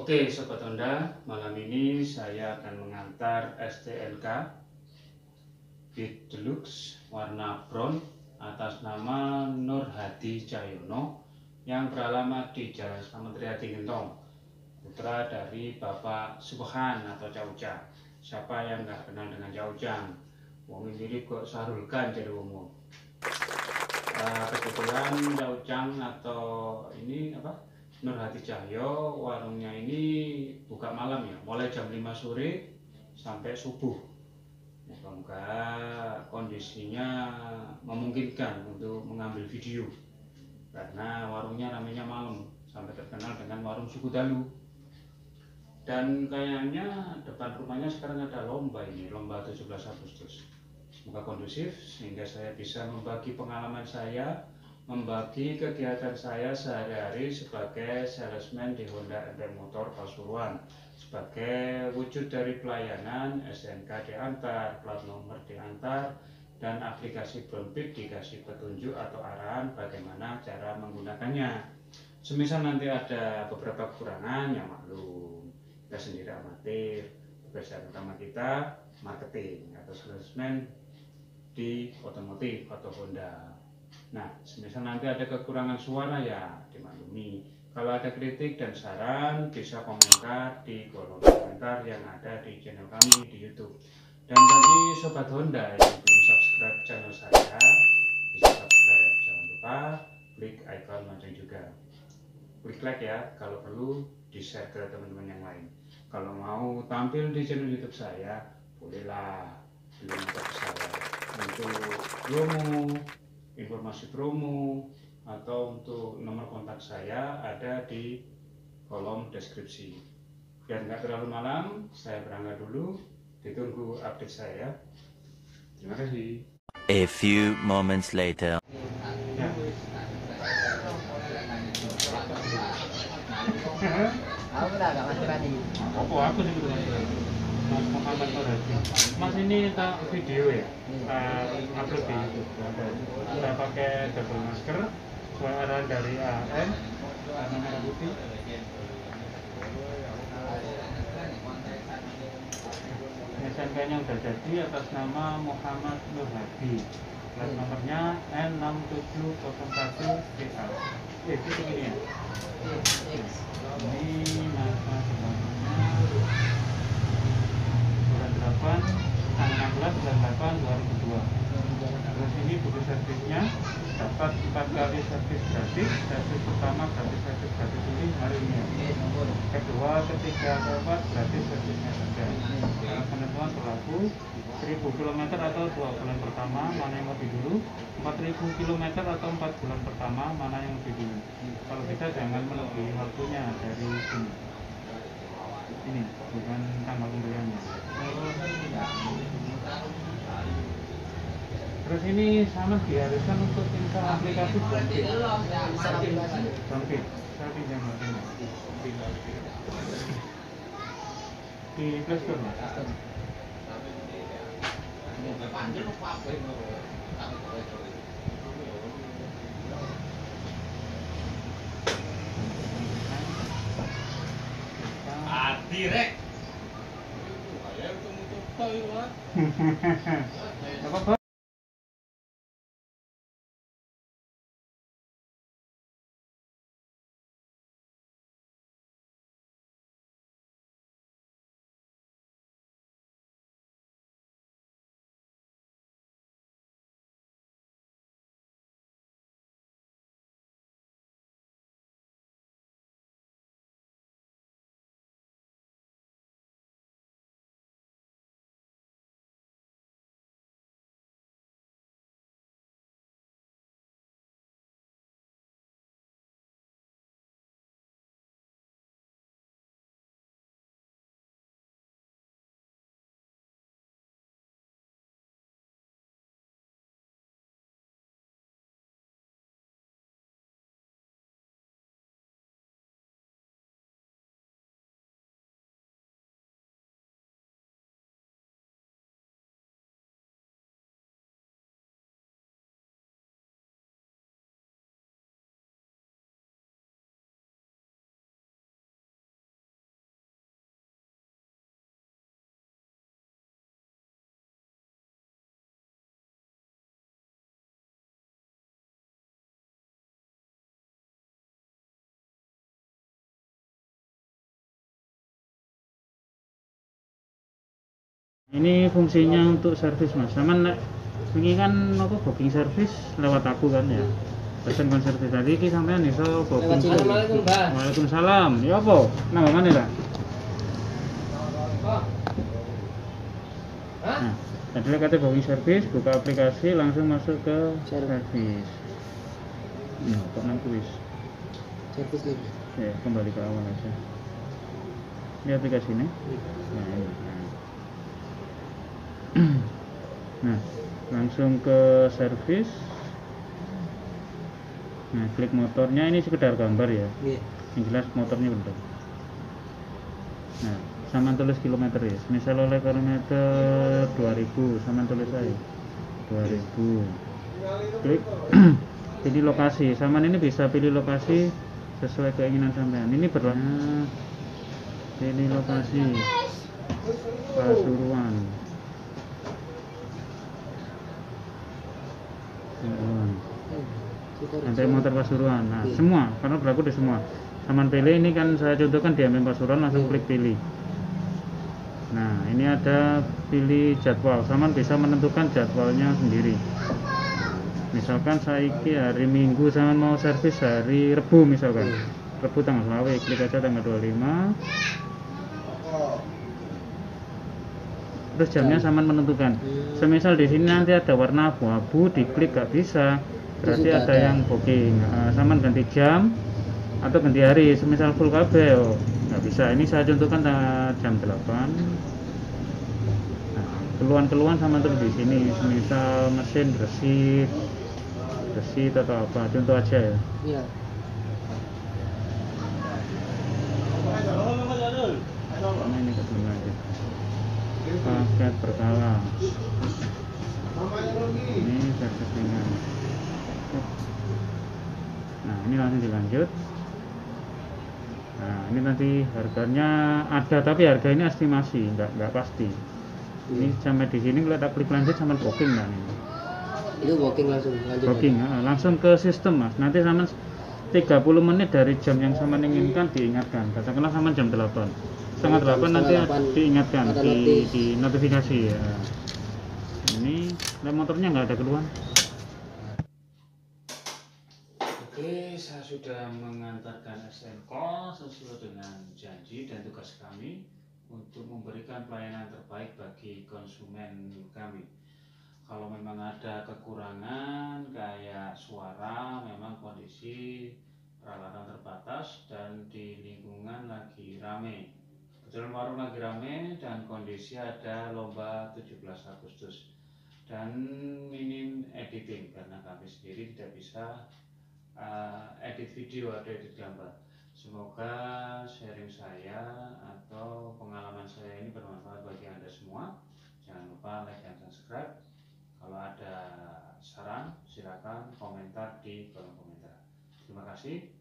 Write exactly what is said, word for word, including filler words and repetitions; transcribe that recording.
Oke Sobat Honda, malam ini saya akan mengantar S T N K Beat Deluxe warna brown atas nama Nur Hadi Cahyono yang beralamat di Jalan Slamet Riyadi Gentong, putra dari Bapak Subhan atau Cauca. Siapa yang nggak kenal dengan Caucang? Wong mirip kok Sarulkan jadi umum. Uh, kebetulan Caucang atau ini apa? Nur Hadi Cahyo, warungnya ini buka malam ya, mulai jam lima sore sampai subuh. Moga-moga kondisinya memungkinkan untuk mengambil video, karena warungnya namanya malam, sampai terkenal dengan warung suku Dalu. Dan kayaknya depan rumahnya sekarang ada lomba ini, lomba tujuh belas Agustus. Semoga kondusif sehingga saya bisa membagi pengalaman saya, membagi kegiatan saya sehari-hari sebagai salesman di Honda M P Motor Pasuruan, sebagai wujud dari pelayanan. S N K diantar, plat nomor diantar, dan aplikasi Brownbit dikasih petunjuk atau arahan bagaimana cara menggunakannya. Semisal nanti ada beberapa kekurangan, yang maklum, kita sendiri amatir. Pekerjaan utama kita marketing atau salesman di otomotif atau Honda. Nah, semisal nanti ada kekurangan suara ya dimaklumi. Kalau ada kritik dan saran bisa komentar di kolom komentar yang ada di channel kami di YouTube. Dan bagi Sobat Honda yang belum subscribe channel saya, bisa subscribe. Jangan lupa klik icon lonceng juga. Klik like ya, kalau perlu di share ke teman-teman yang lain. Kalau mau tampil di channel YouTube saya, bolehlah belum ke saya untuk promo, informasi promo, atau untuk nomor kontak saya ada di kolom deskripsi. Biar nggak terlalu malam, saya berangkat dulu. Ditunggu update saya. Terima kasih. A few moments later. Ya. Aku udah gak masuk tadi. Apa aku sih Mas Muhammad Nur Hadi. Mas ini tak video ya, tak upload di YouTube. Saya pakai double masker, suara dari A M, warna merah putih. S N K-nya udah jadi atas nama Muhammad Nur Hadi. Plat nomornya N enam tujuh nol satu P A. Eh, itu ini ya. Ini masa sebelumnya bulan delapan, tanggal enam belas bulan delapan dua ribu dua. Terus ini buku servisnya dapat empat kali servis gratis. Servis pertama gratis, servis gratis ini hari ini. Kedua, ketiga, keempat gratis servisnya saja. Kalau penentuan berlaku seribu kilometer atau dua bulan pertama, mana yang lebih dulu? empat ribu kilometer atau empat bulan pertama, mana yang lebih dulu? Kalau bisa jangan melebihi waktunya dari sini. Ini bukan tanggal pembeliannya. Terus ini sama diharuskan untuk install aplikasi Brownbit. Brownbit, saya pinjam hatinya. Di Play Store Mas. Direk. Apa Ini fungsinya untuk servis mas. Sama nek ini kan apa booking servis lewat aku kan ya. Pesen kon servis tadi iki sampean iso booking. Assalamualaikum, Mbak. Waalaikumsalam. Ya apa? Nama mana lah? Nah, tadi kata booking servis, buka aplikasi langsung masuk ke servis. Nah, kok nang kuis. Servis lagi. Ya, kembali ke awal aja. Ini aplikasinya. Nah, ini. Nah, langsung ke servis. Nah, klik motornya, ini sekedar gambar ya. Iya. Yang jelas motornya bener. Nah, sama tulis kilometer ya. Misal oleh kilometer dua ribu, sama tulis aja dua ribu. Klik pilih lokasi. Saman ini bisa pilih lokasi sesuai keinginan sampean. Ini berlaku. Pilih lokasi Pasuruan. Pasuruan. Nanti motor Pasuruan. Nah, semua karena berlaku di semua. Saman pilih ini kan saya contohkan di M M Pasuruan, langsung klik pilih. Nah, ini ada pilih jadwal. Saman bisa menentukan jadwalnya sendiri. Misalkan saya iki hari Minggu saman mau servis hari Rebu misalkan. Rebu tanggal selawe, klik aja tanggal dua puluh lima. Terus jamnya saman menentukan. Semisal di sini nanti ada warna abu-abu, diklik gak bisa. Berarti ada yang booking. Nah, saman ganti jam atau ganti hari. Semisal full K B oh, nggak bisa. Ini saya contohkan jam delapan. Nah, keluhan-keluhan sama tuh di sini. Semisal mesin bersih, bersih atau apa. Contoh aja ya. Iya. Karena ini belum lanjut. Paket berkala. Ini servis ringan. Nah, ini langsung dilanjut. Nah, ini nanti harganya ada, tapi harga ini estimasi, enggak enggak pasti. Ini sampai di sini kalau tak klik lanjut sama booking kan ini. Itu booking langsung lanjut. Booking, ya. Langsung ke sistem mas. Nanti sama tiga puluh menit dari jam yang sama inginkan diingatkan. Katakanlah sama jam delapan. Setengah delapan nanti diingatkan di, di notifikasi ya. Ini motornya nggak ada keluhan. Oke, saya sudah mengantarkan S N K sesuai dengan janji dan tugas kami untuk memberikan pelayanan terbaik bagi konsumen kami. Kalau memang ada kekurangan kayak suara, memang kondisi peralatan terbatas dan di lingkungan lagi rame. Kebetulan warung lagi rame dan kondisi ada lomba tujuh belas Agustus dan minim editing karena kami sendiri tidak bisa uh, edit video atau edit gambar. Semoga sharing saya atau pengalaman saya ini bermanfaat bagi Anda semua. Jangan lupa like dan subscribe. Kalau ada saran silakan komentar di kolom komentar. Terima kasih.